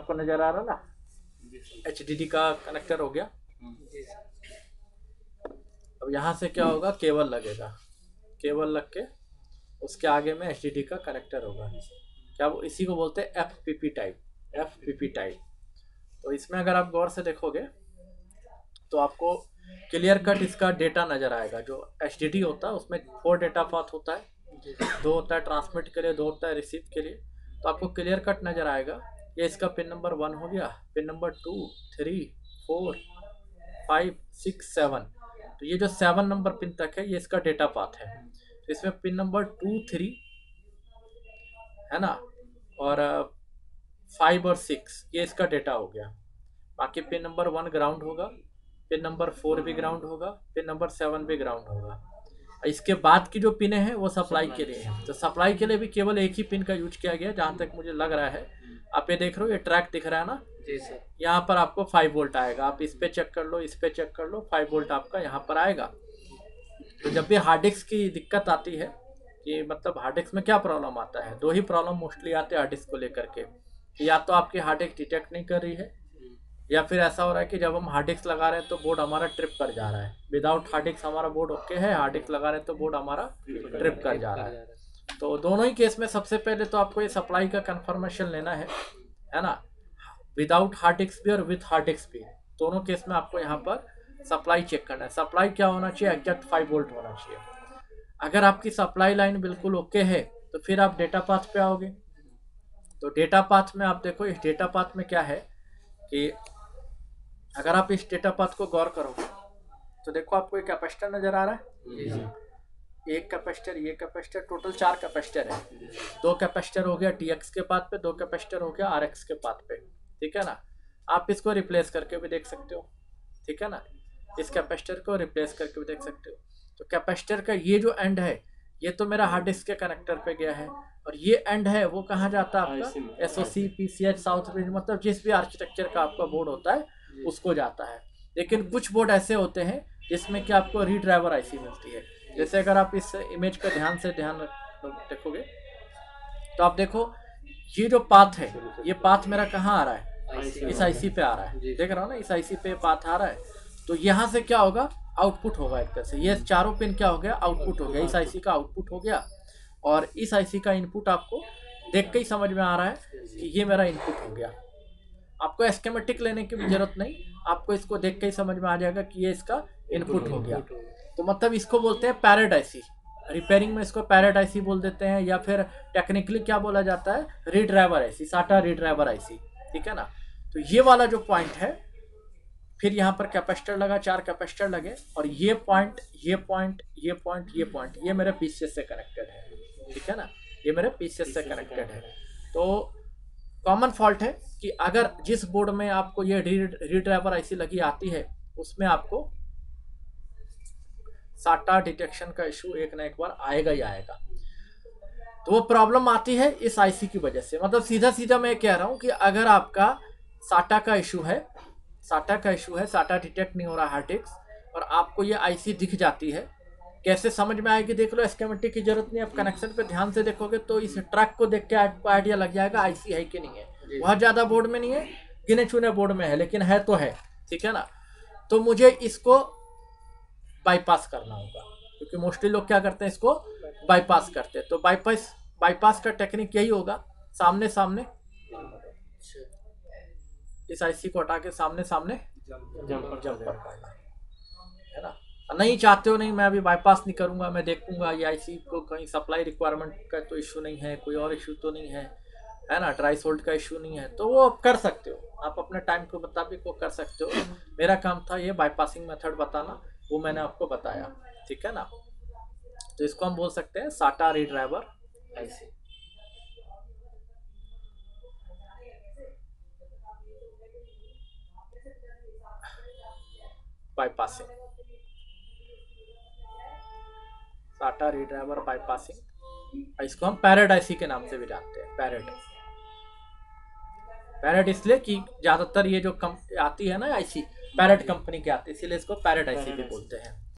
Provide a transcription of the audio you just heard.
आपको नजर आ रहा ना, HDD का कनेक्टर हो गया। अब यहाँ से क्या होगा, केबल लगेगा, केबल लग के उसके आगे में HDD का कनेक्टर होगा। क्या वो इसी को बोलते हैं FPP टाइप, FPP टाइप। तो इसमें अगर आप गौर से देखोगे तो आपको क्लियर कट इसका डेटा नजर आएगा। जो HDD होता है उसमें 4 डेटा पाथ होता है, 2 होता है ट्रांसमिट के लिए, 2 होता है रिसीव के लिए। तो आपको क्लियर कट नजर आएगा। ये इसका पिन नंबर 1 हो गया, पिन नंबर 2, 3, 4, 5, 6, 7। तो ये जो 7 नंबर पिन तक है ये इसका डेटा पाथ है। तो इसमें पिन नंबर 2, 3 है ना, और 5 और 6 ये इसका डेटा हो गया। बाकी पिन नंबर 1 ग्राउंड होगा, पिन नंबर 4 भी ग्राउंड होगा, पिन नंबर 7 भी ग्राउंड होगा। इसके बाद की जो पिने हैं वो सप्लाई के लिए है। तो सप्लाई के लिए भी केवल एक ही पिन का यूज किया गया जहाँ तक मुझे लग रहा है। आप ये देख रहे हो, ये ट्रैक दिख रहा है ना, जी सर। यहाँ पर आपको 5 वोल्ट आएगा। आप इस पे चेक कर लो, इस पे चेक कर लो, 5 वोल्ट आपका यहाँ पर आएगा। तो जब भी हार्ड डिस्क की दिक्कत आती है कि मतलब हार्ड डिस्क में क्या प्रॉब्लम आता है, 2 ही प्रॉब्लम मोस्टली आते हैं हार्ड डिस्क को लेकर के। या तो आपकी हार्ड डिस्क डिटेक्ट नहीं कर रही है, या फिर ऐसा हो रहा है कि जब हम हार्ड डिस्क लगा रहे हैं तो बोर्ड हमारा ट्रिप कर जा रहा है। विदाउट हार्ड डिस्क हमारा बोर्ड ओके है, हार्ड डिस्क लगा रहे हैं तो बोर्ड हमारा ट्रिप कर जा रहा है। तो दोनों ही केस में सबसे पहले तो आपको ये सप्लाई का कंफर्मेशन लेना है ना, विदाउट हार्ड डिस्क भी और विथ हार्ड डिस्क भी, दोनों केस में आपको यहाँ पर सप्लाई चेक करना है। सप्लाई क्या होना चाहिए, एग्जैक्ट 5 वोल्ट होना चाहिए। अगर आपकी सप्लाई लाइन बिल्कुल ओके है तो फिर आप डेटा पाथ पे आओगे। तो डेटा पाथ में आप देखो, इस डेटा पाथ में क्या है कि अगर आप इस डेटा पाथ को गौर करोगे तो देखो आपको एक कैपेसिटर नजर आ रहा है, एक कैपेसिटर, ये कैपेसिटर, टोटल 4 कैपेसिटर है। 2 कैपेसिटर हो गया TX के पाथ पे, 2 कैपेसिटर हो गया RX के पाथ पे, ठीक है ना। आप इसको रिप्लेस करके भी देख सकते हो, ठीक है ना, इस कैपेसिटर को रिप्लेस करके भी देख सकते हो। तो कैपेसिटर का ये जो एंड है ये तो मेरा हार्ड डिस्क के कनेक्टर पे गया है, और ये एंड है वो कहाँ जाता है आपका SOC PCH साउथ ब्रिज, मतलब जिस भी आर्किटेक्चर का आपका बोर्ड होता है उसको जाता है। लेकिन कुछ बोर्ड ऐसे होते हैं जिसमें कि आपको रीड्राइवर IC मिलती है। जैसे अगर आप इस इमेज का ध्यान देखोगे तो आप देखो ये जो पाथ है, ये पाथ मेरा कहाँ आ रहा है, इस IC पे आ रहा है, देख रहा हो ना, इस IC पे पाथ आ रहा है। तो यहाँ से क्या होगा, आउटपुट होगा एक तरह से। ये चारों पिन क्या हो गया, आउटपुट हो गया, इस IC का आउटपुट हो गया, और इस IC का इनपुट आपको देख के ही समझ में आ रहा है कि ये मेरा इनपुट हो गया। आपको एस्केमेटिक लेने की भी जरूरत नहीं, आपको इसको देख के ही समझ में आ जाएगा कि ये इसका इनपुट हो गया। तो मतलब इसको बोलते हैं पैरेट IC, रिपेयरिंग में इसको पैरेट IC बोल देते हैं, या फिर टेक्निकली क्या बोला जाता है, रीड्राइवर IC, साटा रीड्राइवर IC, ठीक है ना। तो ये वाला जो पॉइंट है, फिर यहाँ पर कैपेसिटर लगा, 4 कैपेसिटर लगे, और ये पॉइंट, ये पॉइंट, ये पॉइंट, ये पॉइंट, ये मेरे PCS से कनेक्टेड है, ठीक है ना, ये मेरे PCS से कनेक्टेड है। तो कॉमन फॉल्ट है कि अगर जिस बोर्ड में आपको ये रीड्राइवर IC लगी आती है उसमें आपको साटा डिटेक्शन का इशू एक ना एक बार आएगा ही आएगा। तो वो प्रॉब्लम आती है इस IC की वजह से। मतलब सीधा सीधा मैं कह रहा हूँ कि अगर आपका साटा का इशू है, साटा डिटेक्ट नहीं हो रहा हार्ड डिस्क, और आपको ये IC दिख जाती है, कैसे समझ में आएगी देख लो, स्कीमेटिक की जरूरत नहीं। आप कनेक्शन पे ध्यान से देखोगे तो इस ट्रैक को देख के आपको आइडिया लग जाएगा IC है कि नहीं है। बहुत ज्यादा बोर्ड में नहीं है, गिने चुने बोर्ड में है, लेकिन है तो है, ठीक है ना। तो मुझे इसको बाईपास करना होगा, क्योंकि मोस्टली लोग क्या करते हैं, इसको बाईपास करते हैं। तो बाईपास का टेक्निक यही होगा, सामने सामने इस IC को हटा के सामने सामने जंपर करना है ना। नहीं चाहते हो, नहीं मैं अभी बाईपास नहीं करूंगा, मैं देखूंगा ये IC को कहीं सप्लाई रिक्वायरमेंट का तो इशू नहीं है, कोई और इशू तो नहीं है ना, ड्राई सोल्ट का इशू नहीं है, तो वो आप कर सकते हो, आप अपने टाइम के मुताबिक वो कर सकते हो। मेरा काम था ये बाईपासिंग मेथड बताना, वो मैंने आपको बताया, ठीक है ना। तो इसको हम बोल सकते हैं साटा रीड्राइवर IC। बाईपासिंग, साटा रीड्राइवर बाईपासिंग, इसको हम पैरेट IC के नाम से भी जानते हैं। पैरेट इसलिए कि ज्यादातर ये जो आती है ना IC पैरेट कंपनी की आती है, इसीलिए इसको पैरेट IC भी बोलते हैं।